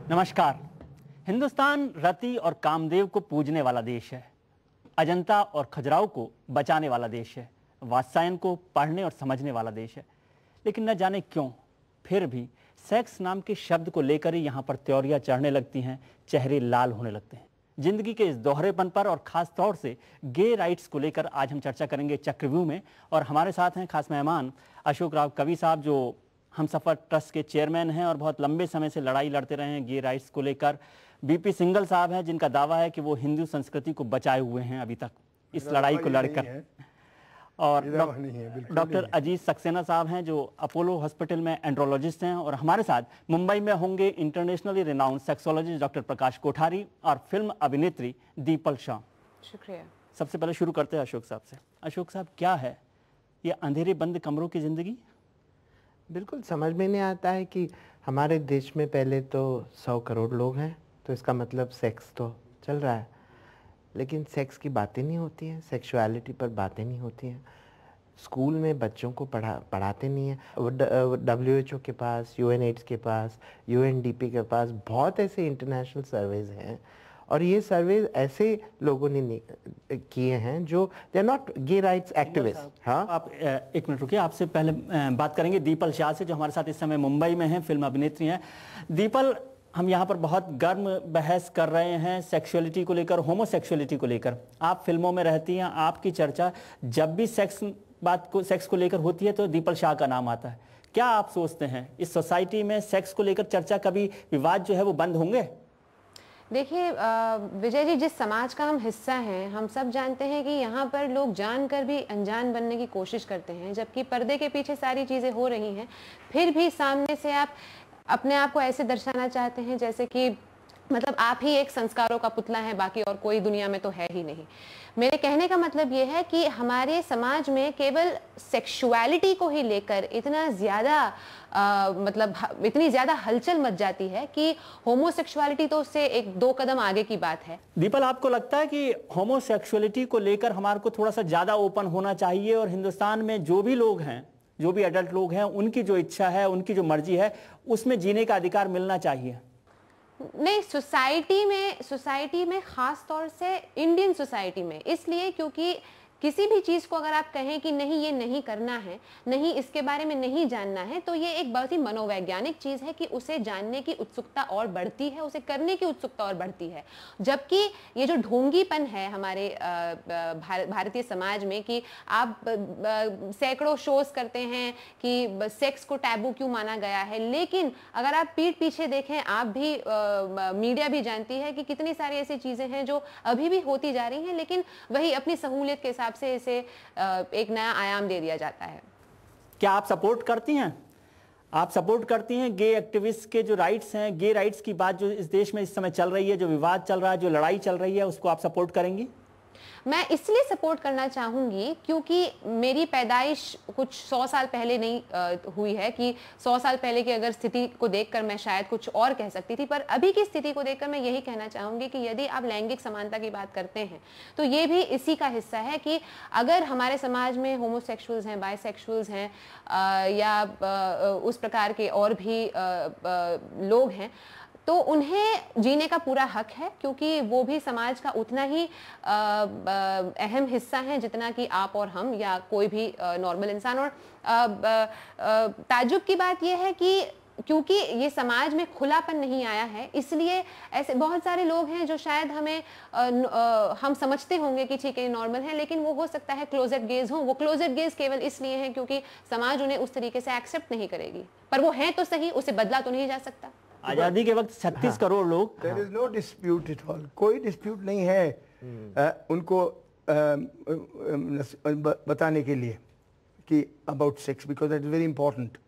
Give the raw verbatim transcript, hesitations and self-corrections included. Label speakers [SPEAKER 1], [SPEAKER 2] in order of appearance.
[SPEAKER 1] नमस्कार। हिंदुस्तान रति और कामदेव को पूजने वाला देश है, अजंता और खजुराहो को बचाने वाला देश है, वात्सायन को पढ़ने और समझने वाला देश है। लेकिन न जाने क्यों फिर भी सेक्स नाम के शब्द को लेकर ही यहाँ पर त्योरियां चढ़ने लगती हैं, चेहरे लाल होने लगते हैं। जिंदगी के इस दोहरेपन पर और खास तौर से गे राइट्स को लेकर आज हम चर्चा करेंगे चक्रव्यूह में। और हमारे साथ हैं खास मेहमान अशोक राव कवि साहब, जो हम सफ़र ट्रस्ट के चेयरमैन हैं और बहुत लंबे समय से लड़ाई लड़ते रहे हैं गे राइट्स को लेकर। बीपी सिंगल साहब हैं, जिनका दावा है कि वो हिंदू संस्कृति को बचाए हुए हैं अभी तक इस लड़ाई को लड़कर। और डॉक्टर अजीत सक्सेना साहब हैं, जो अपोलो हॉस्पिटल में एंड्रोलॉजिस्ट हैं। और हमारे साथ मुंबई में होंगे internationally renowned sexologist doctor Prakash Kothari और फिल्म अभिनेत्री दीपल शाह।
[SPEAKER 2] शुक्रिया।
[SPEAKER 1] सबसे पहले शुरू करते हैं अशोक साहब से। अशोक साहब, क्या है ये अंधेरे बंद कमरों की जिंदगी?
[SPEAKER 3] बिल्कुल समझ में नहीं आता है कि हमारे देश में पहले तो सौ करोड़ लोग हैं, तो इसका मतलब सेक्स तो चल रहा है, लेकिन सेक्स की बातें नहीं होती हैं, सेक्सुअलिटी पर बातें नहीं होती हैं। स्कूल में बच्चों को पढ़ा पढ़ाते नहीं हैं। डब्ल्यू एच ओ के पास, यू एन एड्स के पास, यू एन डी पी के पास बहुत ऐसे इंटरनेशनल सर्वेज हैं, और ये सर्वे ऐसे लोगों ने किए हैं जो they are not gay rights activist. हाँ,
[SPEAKER 1] आप एक मिनट रुकिए, आपसे पहले बात करेंगे दीपल शाह से, जो हमारे साथ इस समय मुंबई में हैं, फिल्म अभिनेत्री हैं। दीपल, हम यहाँ पर बहुत गर्म बहस कर रहे हैं सेक्सुअलिटी को लेकर, होमोसेक्सुअलिटी को लेकर। आप फिल्मों में रहती हैं, आपकी चर्चा जब भी सेक्स बात को सेक्स को लेकर होती है तो दीपल शाह का नाम आता है। क्या आप सोचते हैं इस सोसाइटी में सेक्स को लेकर चर्चा, कभी विवाद जो है वो बंद होंगे?
[SPEAKER 2] देखिए विजय जी, जिस समाज का हम हिस्सा हैं, हम सब जानते हैं कि यहाँ पर लोग जानकर भी अनजान बनने की कोशिश करते हैं, जबकि पर्दे के पीछे सारी चीज़ें हो रही हैं। फिर भी सामने से आप अपने आप को ऐसे दर्शाना चाहते हैं जैसे कि मतलब आप ही एक संस्कारों का पुतला है, बाकी और कोई दुनिया में तो है ही नहीं। मेरे कहने का मतलब ये है कि हमारे समाज में केवल सेक्सुअलिटी को ही लेकर इतना ज़्यादा मतलब इतनी ज़्यादा हलचल मच जाती है कि होमोसेक्सुअलिटी तो उससे एक दो कदम आगे की बात है।
[SPEAKER 1] दीपल, आपको लगता है कि होमोसेक्सुअलिटी को लेकर हमारे को थोड़ा सा ज़्यादा ओपन होना चाहिए, और हिंदुस्तान में जो भी लोग हैं, जो भी एडल्ट लोग हैं, उनकी जो इच्छा है, उनकी जो मर्जी है, उसमें जीने का अधिकार मिलना चाहिए?
[SPEAKER 2] नहीं, सोसाइटी में सोसाइटी में खास तौर से इंडियन सोसाइटी में इसलिए क्योंकि किसी भी चीज़ को अगर आप कहें कि नहीं ये नहीं करना है, नहीं इसके बारे में नहीं जानना है, तो ये एक बहुत ही मनोवैज्ञानिक चीज़ है कि उसे जानने की उत्सुकता और बढ़ती है, उसे करने की उत्सुकता और बढ़ती है। जबकि ये जो ढोंगीपन है हमारे भारतीय समाज में कि आप सैकड़ों शोज करते हैं कि सेक्स को टैबू क्यों माना गया है, लेकिन अगर आप पीठ पीछे देखें, आप भी आ, मीडिया भी जानती है कि कितनी सारी ऐसी चीज़ें हैं जो अभी भी होती जा रही हैं, लेकिन वही अपनी सहूलियत के से इसे एक नया आयाम दे दिया जाता है।
[SPEAKER 1] क्या आप सपोर्ट करती हैं आप सपोर्ट करती हैं गे एक्टिविस्ट के जो राइट्स हैं, गे राइट्स की बात जो इस देश में इस समय चल रही है, जो विवाद चल रहा है, जो लड़ाई चल रही है, उसको आप सपोर्ट करेंगी?
[SPEAKER 2] मैं इसलिए सपोर्ट करना चाहूँगी क्योंकि मेरी पैदाइश कुछ सौ साल पहले नहीं आ, हुई है कि सौ साल पहले की अगर स्थिति को देखकर मैं शायद कुछ और कह सकती थी, पर अभी की स्थिति को देखकर मैं यही कहना चाहूँगी कि यदि आप लैंगिक समानता की बात करते हैं तो ये भी इसी का हिस्सा है कि अगर हमारे समाज में होमोसेक्सुअल्स हैं, बायसेक्सुअल्स हैं आ, या आ, उस प्रकार के और भी आ, आ, लोग हैं, तो उन्हें जीने का पूरा हक है, क्योंकि वो भी समाज का उतना ही अहम हिस्सा है जितना कि आप और हम या कोई भी नॉर्मल इंसान। और ताज्जुब की बात यह है कि क्योंकि ये समाज में खुलापन नहीं आया है, इसलिए ऐसे बहुत सारे लोग हैं जो शायद हमें आ, आ, हम समझते होंगे कि ठीक है नॉर्मल है, लेकिन वो हो सकता है क्लोजेट गेज हो। वो क्लोजेट गेज केवल इसलिए है क्योंकि समाज उन्हें उस तरीके से एक्सेप्ट नहीं करेगी, पर वो है तो सही, उसे बदला तो नहीं जा सकता।
[SPEAKER 1] आजादी के वक्त छत्तीस हाँ। करोड़ लोग,
[SPEAKER 4] there is no dispute at all, कोई डिस्प्यूट नहीं है आ, उनको आ, बताने के लिए कि about sex, because that is very important.